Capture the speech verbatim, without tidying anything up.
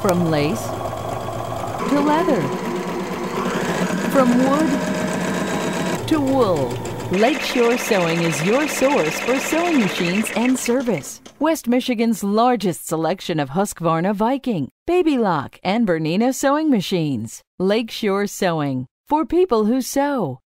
From lace to leather, from wood to wool, Lakeshore Sewing is your source for sewing machines and service. West Michigan's largest selection of Husqvarna Viking, Baby Lock, and Bernina sewing machines. Lakeshore Sewing, for people who sew.